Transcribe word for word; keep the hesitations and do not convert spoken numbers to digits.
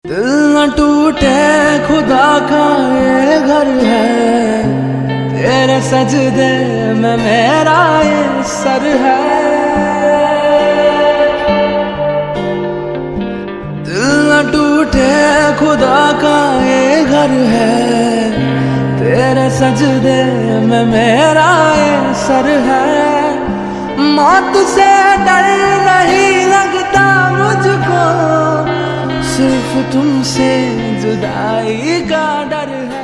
दिल न टूटे खुदा का ये घर है, तेरे सजदे में मेरा ये सर है। दिल न टूटे खुदा का ये घर है, तेरे सजदे में मेरा ये सर है। मौत से डर नहीं लगता मुझको, सिर्फ तुमसे जुदाई का डर है।